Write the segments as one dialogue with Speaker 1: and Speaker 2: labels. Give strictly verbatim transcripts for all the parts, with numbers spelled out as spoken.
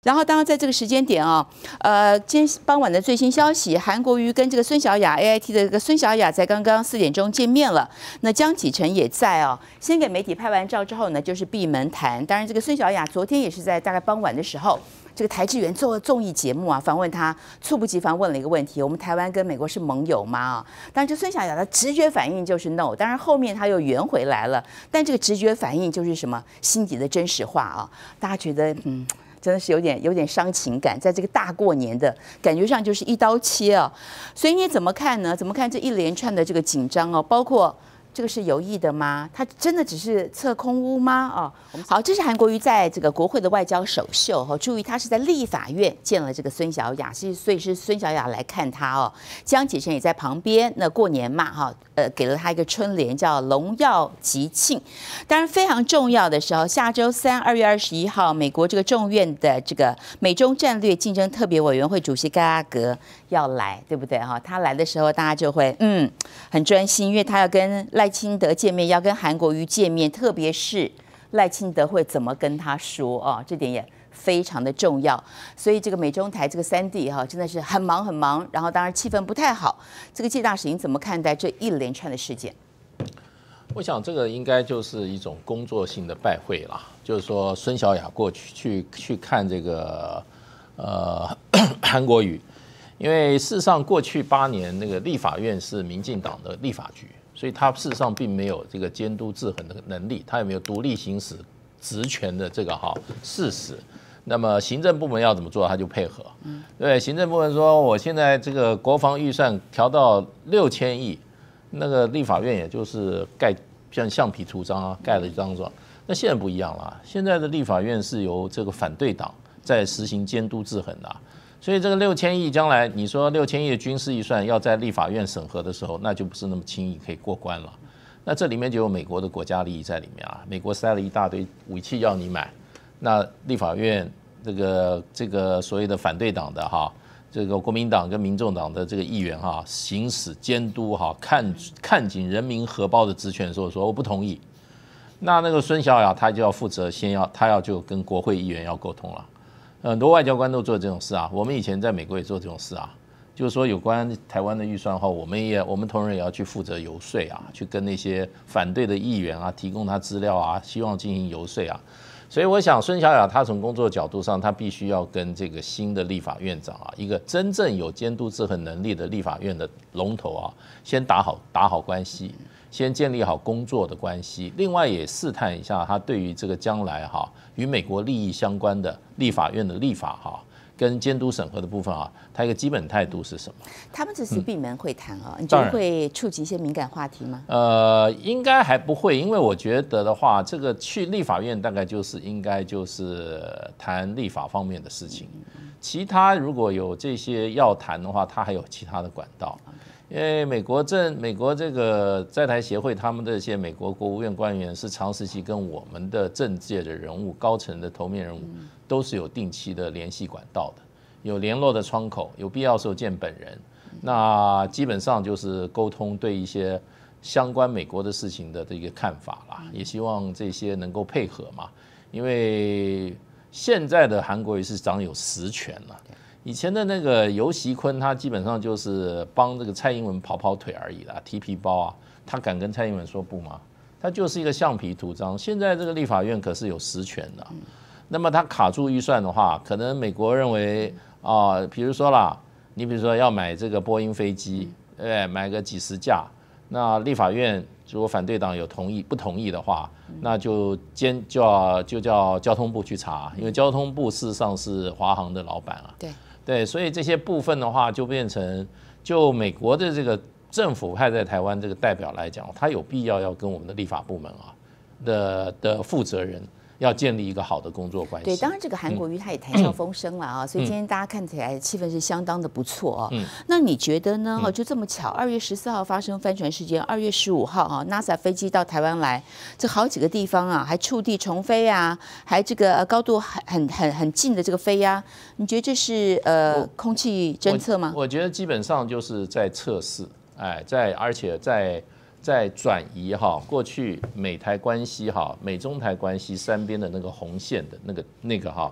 Speaker 1: 然后，当然在这个时间点啊，呃，今天傍晚的最新消息，韩国瑜跟这个孙小雅 A I T 的这个孙小雅在刚刚四点钟见面了。那江启臣也在哦。先给媒体拍完照之后呢，就是闭门谈。当然，这个孙小雅昨天也是在大概傍晚的时候，这个台志源做综艺节目啊，访问他，猝不及防问了一个问题：我们台湾跟美国是盟友吗？啊，当然，这孙小雅的直觉反应就是 no。当然后面他又圆回来了，但这个直觉反应就是什么心底的真实话啊？大家觉得嗯。真的是有点有点伤情感，在这个大过年的感觉上就是一刀切啊，所以你怎么看呢？怎么看这一连串的这个紧张哦？包括这个是有意的吗？他真的只是测空污吗？哦，好，这是韩国瑜在这个国会的外交首秀哈、哦，注意他是在立法院见了这个孙小雅，是所以是孙小雅来看他哦，江启臣也在旁边。那过年嘛哈、哦，呃，给了他一个春联叫荣耀吉庆。当然非常重要的时候，下周三二月二十一号，美国这个众院的这个美中战略竞争特别委员会主席盖拉格要来，对不对哈？他来的时候，大家就会嗯很专心，因为他要跟赖清德见面，要跟韩国瑜见面，特别是赖清德会怎么跟他说啊？这点也非常的重要。所以这个美中台这个三地哈，真的是很忙很忙。然后当然气氛不太好。这个介大使您怎么看待这一连串的事件？
Speaker 2: 我想这个应该就是一种工作性的拜会啦，就是说孙小雅过去去去看这个呃韩国瑜，因为事实上过去八年那个立法院是民进党的立法局，所以他事实上并没有这个监督制衡的能力，他也没有独立行使职权的这个哈事实。那么行政部门要怎么做，他就配合。对，行政部门说我现在这个国防预算调到六千亿。那个立法院也就是盖像橡皮图章啊，盖了一张状。那现在不一样了，现在的立法院是由这个反对党在实行监督制衡的、啊，所以这个六千亿将来你说六千亿的军事预算要在立法院审核的时候，那就不是那么轻易可以过关了。那这里面就有美国的国家利益在里面啊，美国塞了一大堆武器要你买，那立法院这个这个所谓的反对党的哈。这个国民党跟民众党的这个议员哈，行使监督哈，看看紧人民荷包的职权的时候，说我不同意。那那个孙小雅他就要负责，先要他要就跟国会议员要沟通了。很多外交官都做这种事啊，我们以前在美国也做这种事啊，就是说有关台湾的预算后，我们也我们同仁也要去负责游说啊，去跟那些反对的议员啊提供他资料啊，希望进行游说啊。所以我想，孙小雅她从工作角度上，她必须要跟这个新的立法院长啊，一个真正有监督制衡能力的立法院的龙头啊，先打好打好关系，先建立好工作的关系。另外也试探一下他对于这个将来哈与美国利益相关的立法院的立法哈。跟监督审核的部分啊，它一个基本态度是什么？
Speaker 1: 他们这次闭门会谈啊，嗯、你觉得会触及一些敏感话题吗？
Speaker 2: 呃，应该还不会，因为我觉得的话，这个去立法院大概就是应该就是谈立法方面的事情，其他如果有这些要谈的话，它还有其他的管道。因为美国政美国这个在台协会，他们这些美国国务院官员是长时期跟我们的政界的人物、高层的头面人物都是有定期的联系管道的，有联络的窗口，有必要的时候见本人。那基本上就是沟通对一些相关美国的事情的这个看法啦，也希望这些能够配合嘛，因为现在的韩国瑜是掌有实权了。以前的那个游锡堃，他基本上就是帮这个蔡英文跑跑腿而已啦，提皮包啊，他敢跟蔡英文说不吗？他就是一个橡皮图章。现在这个立法院可是有实权的，那么他卡住预算的话，可能美国认为啊、呃，比如说啦，你比如说要买这个波音飞机，对，买个几十架，那立法院如果反对党有同意不同意的话，那就监就要就叫交通部去查，因为交通部事实上是华航的老板啊。
Speaker 1: 对。
Speaker 2: 对，所以这些部分的话，就变成就美国的这个政府派在台湾这个代表来讲，他有必要要跟我们的立法部门啊的的负责人要建立一个好的工作关系。
Speaker 1: 对，当然这个韩国瑜他也谈笑风生了啊，嗯、所以今天大家看起来气氛是相当的不错啊。嗯、那你觉得呢？哈，就这么巧，二月十四号发生帆船事件，二月十五号哈 ，NASA 飞机到台湾来，这好几个地方啊，还触地重飞啊，还这个高度很很很很近的这个飞呀、啊，你觉得这是呃空气侦测吗？
Speaker 2: 我？我觉得基本上就是在测试，哎，在而且在。在转移哈，过去美台关系哈，美中台关系三边的那个红线的那个那个哈，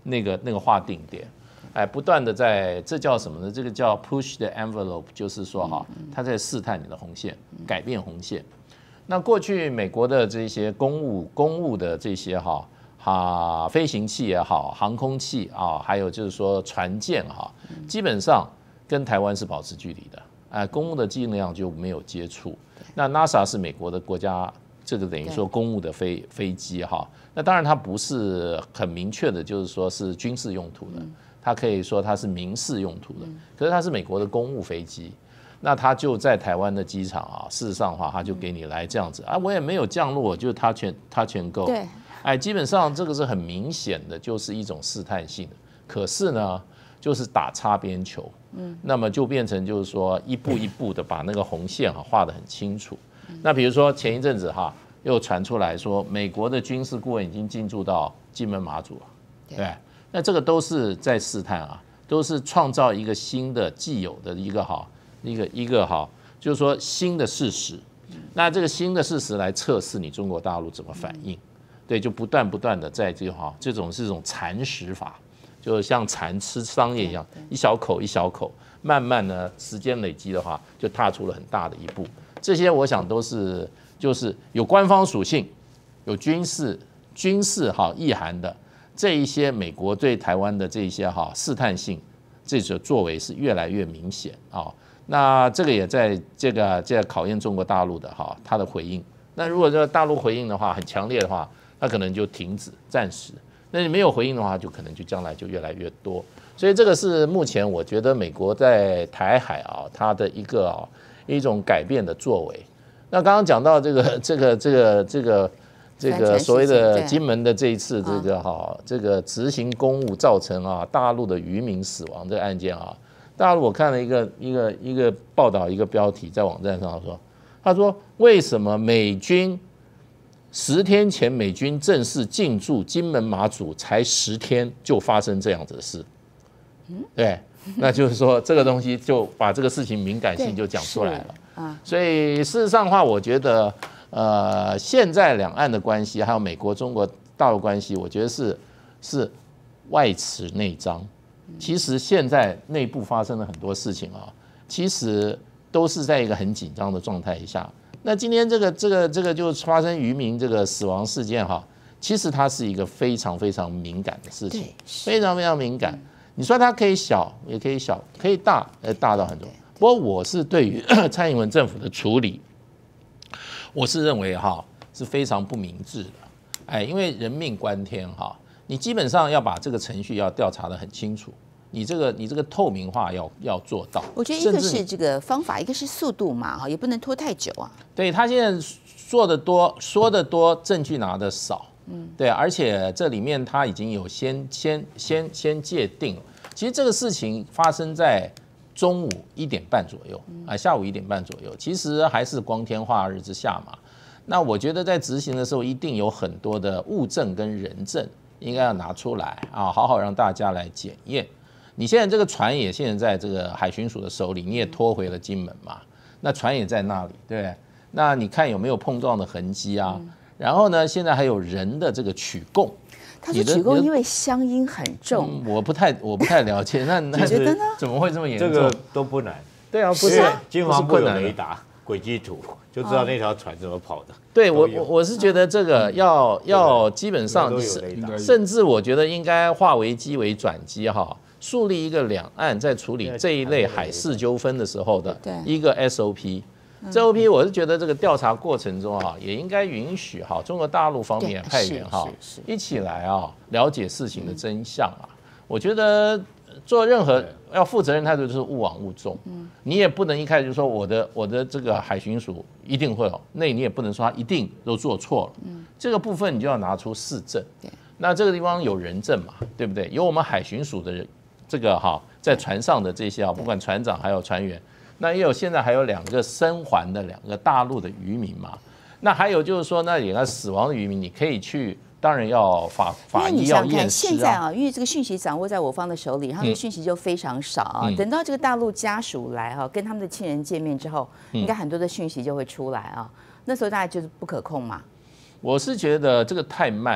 Speaker 2: 那个那个划定点，哎，不断的在这叫什么呢？这个叫 push the envelope， 就是说哈，他在试探你的红线，改变红线。那过去美国的这些公务公务的这些哈哈飞行器也好，航空器啊，还有就是说船舰哈，基本上跟台湾是保持距离的，哎，公务的尽量就没有接触。那 NASA 是美国的国家。这个等于说公务的飞飞机哈，那当然它不是很明确的，就是说是军事用途的，它可以说它是民事用途的，可是它是美国的公务飞机，那它就在台湾的机场啊，事实上的话，它就给你来这样子啊，我也没有降落，就是它全它全够，
Speaker 1: 对，
Speaker 2: 哎，基本上这个是很明显的，就是一种试探性的，可是呢，就是打擦边球，嗯，那么就变成就是说一步一步的把那个红线哈画得很清楚。那比如说前一阵子哈，又传出来说美国的军事顾问已经进驻到金门马祖了，对，那这个都是在试探啊，都是创造一个新的既有的一个哈一个一个哈，就是说新的事实。那这个新的事实来测试你中国大陆怎么反应，对，就不断不断的在这个哈这种是这种蚕食法，就像蚕吃桑叶一样，一小口一小口，慢慢呢时间累积的话，就踏出了很大的一步。这些我想都是就是有官方属性、有军事军事哈意涵的这一些美国对台湾的这一些哈试探性，这种作为是越来越明显啊。那这个也在这个这考验中国大陆的哈它的回应。那如果这个大陆回应的话很强烈的话，那可能就停止暂时。那你没有回应的话，就可能就将来就越来越多。所以这个是目前我觉得美国在台海啊它的一个啊。一种改变的作为。那刚刚讲到这个这个这个这个这个所谓的金门的这一次这个哈这个执行公务造成啊大陆的渔民死亡这个案件啊，大陆我看了一个一个一个报道一个标题在网站上说，他说为什么美军十天前美军正式进驻金门马祖才十天就发生这样子的事？对。那就是说，这个东西就把这个事情敏感性就讲出来了。啊，所以事实上的话，我觉得，呃，现在两岸的关系，还有美国、中国大陆关系，我觉得是是外弛内张。其实现在内部发生了很多事情啊，其实都是在一个很紧张的状态下。那今天这个这个这个就发生渔民这个死亡事件哈，其实它是一个非常非常敏感的事情，非常非常敏感。你说它可以小，也可以小，可以大，呃，大到很多。不过我是对于蔡英文政府的处理，我是认为哈是非常不明智的，哎，因为人命关天哈，你基本上要把这个程序要调查得很清楚，你这个你这个透明化要要做到。
Speaker 1: 我觉得一个是这个方法，一个是速度嘛，哈，也不能拖太久啊。
Speaker 2: 对他现在做的多，说的多，证据拿的少。嗯，对，而且这里面他已经有先先先先界定了。其实这个事情发生在中午一点半左右啊，下午一点半左右，其实还是光天化日之下嘛。那我觉得在执行的时候，一定有很多的物证跟人证应该要拿出来啊，好好让大家来检验。你现在这个船也现在在这个海巡署的手里，你也拖回了金门嘛，那船也在那里，对不对？那你看有没有碰撞的痕迹啊？然后呢，现在还有人的这个取供，
Speaker 1: 他说取供因为乡音很重，
Speaker 2: 嗯、我不太我不太了解，那你
Speaker 1: 觉得呢？
Speaker 2: 怎么会这么严重？
Speaker 3: 这个都不难，
Speaker 2: 对啊，不是
Speaker 3: 金防部有雷达、轨迹图，就知道那条船怎么跑的。
Speaker 2: 对我我我是觉得这个要要基本上是，甚至我觉得应该化危机为转机哈，树立一个两岸在处理这一类海事纠纷的时候的一个 S O P。这 O P 我是觉得这个调查过程中哈，也应该允许哈中国大陆方面派员哈一起来啊了解事情的真相啊。我觉得做任何要负责任态度就是勿枉勿纵，你也不能一开始就说我的我的这个海巡署一定会有，那你也不能说他一定都做错了，这个部分你就要拿出事证。那这个地方有人证嘛，对不对？有我们海巡署的人这个哈在船上的这些啊，不管船长还有船员。那也有现在还有两个生还的两个大陆的渔民嘛，那还有就是说，那两个死亡的渔民，你可以去，当然要法法医要验尸啊。
Speaker 1: 现在啊，因为这个讯息掌握在我方的手里，然后这个讯息就非常少啊。嗯、等到这个大陆家属来哈、啊，跟他们的亲人见面之后，应该很多的讯息就会出来啊。那时候大概就是不可控嘛。
Speaker 2: 我是觉得这个太慢了，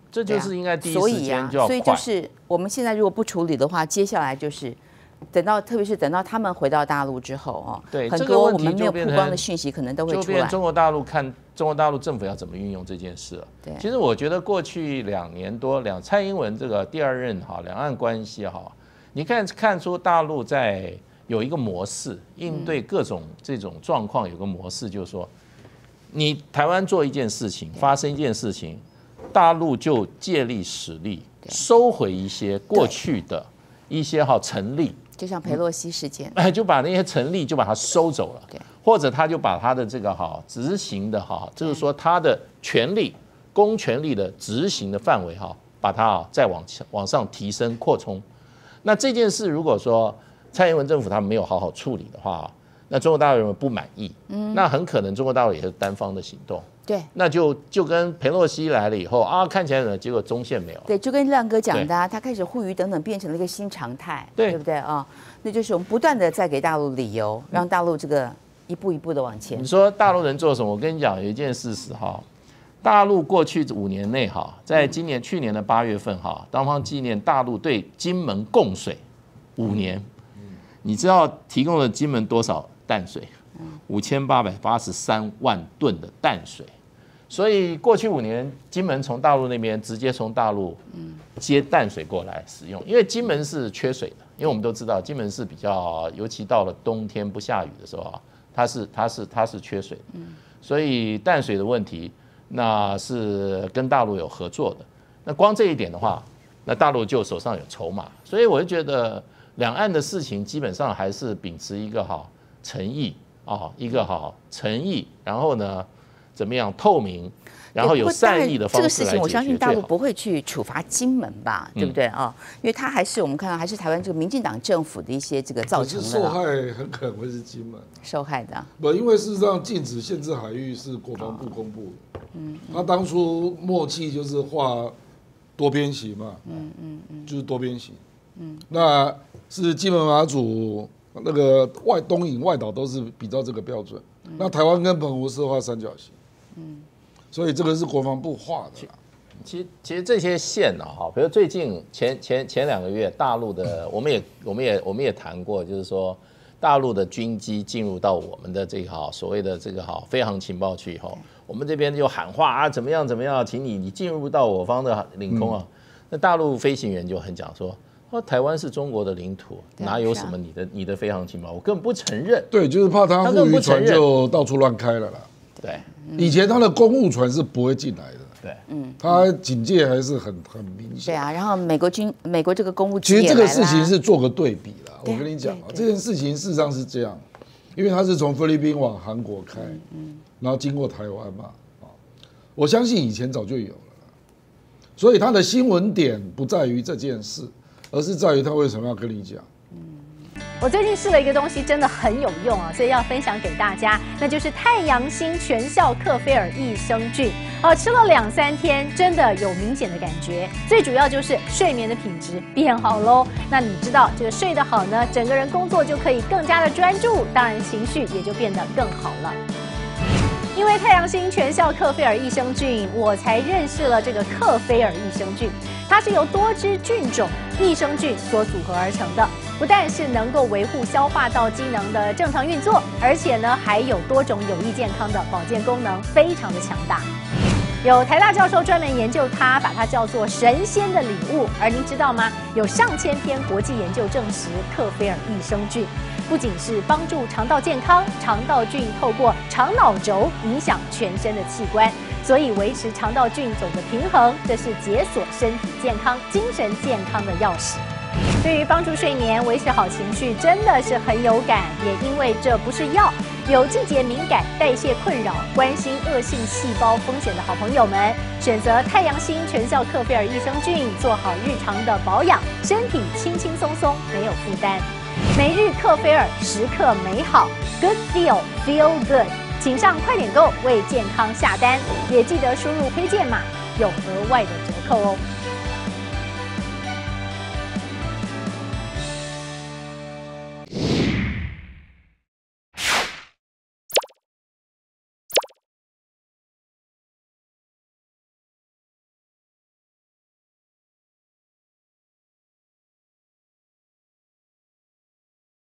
Speaker 2: 这就是应该第一
Speaker 1: 所以
Speaker 2: 时间就要
Speaker 1: 啊，所以
Speaker 2: 快。
Speaker 1: 就是我们现在如果不处理的话，接下来就是等到，特别是等到他们回到大陆之后哦，
Speaker 2: 对，
Speaker 1: 很
Speaker 2: 这个问题
Speaker 1: 多我们没有
Speaker 2: 就变成
Speaker 1: 曝光的讯息可能都会
Speaker 2: 就
Speaker 1: 出来。
Speaker 2: 变中国大陆看中国大陆政府要怎么运用这件事了。
Speaker 1: 对，
Speaker 2: 其实我觉得过去两年多，两蔡英文这个第二任哈，两岸关系哈，你看看出大陆在有一个模式应对各种这种状况，有个模式就是说，你台湾做一件事情，发生一件事情，大陆就借力使力，收回一些过去的一些哈成立。
Speaker 1: 就像裴洛西事件，
Speaker 2: 哎，就把那些成立就把它收走了，或者他就把他的这个哈执行的哈，就是说他的权力、公权力的执行的范围哈，把它啊再往往上提升扩充。那这件事如果说蔡英文政府他没有好好处理的话，那中国大陆人不满意，嗯，那很可能中国大陆也是单方的行动。
Speaker 1: 对，
Speaker 2: 那就就跟裴洛西来了以后啊，看起来呢，结果中线没有。
Speaker 1: 对，就跟亮哥讲的、啊，他开始护鱼等等变成了一个新常态，对, 对不对啊、哦？那就是我们不断的在给大陆理由，让大陆这个一步一步的往前。
Speaker 2: 你说大陆人做什么？我跟你讲，有一件事实哈，大陆过去五年内哈，在今年去年的八月份哈，当方纪念大陆对金门供水五年，你知道提供了金门多少淡水？五千八百八十三万吨的淡水。所以过去五年，金门从大陆那边直接从大陆接淡水过来使用，因为金门是缺水的，因为我们都知道金门是比较，尤其到了冬天不下雨的时候啊，它是它是它是缺水的，所以淡水的问题，那是跟大陆有合作的。那光这一点的话，那大陆就手上有筹码，所以我就觉得两岸的事情基本上还是秉持一个好诚意啊，一个好诚意，然后呢？怎么样透明，然后有善意的方式来解决。这个事情，
Speaker 1: 我相信大陆不会去处罚金门吧，对不对啊？因为它还是我们看到还是台湾这个民进党政府的一些这个造成的。
Speaker 4: 受害很可能会是金门
Speaker 1: 受害的。
Speaker 4: 不，因为事实上禁止限制海域是国防部公布的。嗯，他当初默契就是画多边形嘛。嗯嗯嗯，就是多边形。嗯，那是金门马祖那个外东引外岛都是比照这个标准。那台湾跟澎湖是画三角形。嗯，所以这个是国防部画的啦。
Speaker 2: 其实其实这些线呢，哈，比如最近前前前两个月，大陆的我们也我们也我们也谈过，就是说大陆的军机进入到我们的这个哈所谓的这个哈飞航情报区以后，我们这边就喊话啊，怎么样怎么样，请你你进入到我方的领空啊。那大陆飞行员就很讲说。哦，台湾是中国的领土，哪有什么你的你的飞航情报？我根本不承认。
Speaker 4: 对，就是怕他护渔船就到处乱开了啦。
Speaker 2: 对，
Speaker 4: 以前他的公务船是不会进来的。
Speaker 2: 对，
Speaker 4: 嗯，他警戒还是很很明显。
Speaker 1: 对啊，然后美国军美国这个公务
Speaker 4: 其实这个事情是做个对比啦。我跟你讲啊，这件事情事实上是这样，因为他是从菲律宾往韩国开，嗯，然后经过台湾嘛，啊，我相信以前早就有了，所以他的新闻点不在于这件事。而是在于他为什么要跟你讲。
Speaker 5: 我最近试了一个东西，真的很有用啊，所以要分享给大家，那就是太阳星全效克菲尔益生菌。哦，吃了两三天，真的有明显的感觉。最主要就是睡眠的品质变好喽。那你知道这个睡得好呢，整个人工作就可以更加的专注，当然情绪也就变得更好了。因为太阳星全效克菲尔益生菌，我才认识了这个克菲尔益生菌。它是由多支菌种益生菌所组合而成的，不但是能够维护消化道机能的正常运作，而且呢还有多种有益健康的保健功能，非常的强大。有台大教授专门研究它，把它叫做神仙的礼物。而您知道吗？有上千篇国际研究证实，克菲尔益生菌不仅是帮助肠道健康，肠道菌透过肠脑轴影响全身的器官。所以维持肠道菌种的平衡，这是解锁身体健康、精神健康的钥匙。对于帮助睡眠、维持好情绪，真的是很有感。也因为这不是药，有季节敏感、代谢困扰、关心恶性细胞风险的好朋友们，选择太阳星全效克菲尔益生菌，做好日常的保养，身体轻轻松松，没有负担。每日克菲尔，时刻美好 ，Good Feel Feel Good。请上快点购为健康下单，也记得输入推荐码，有额外的折扣哦。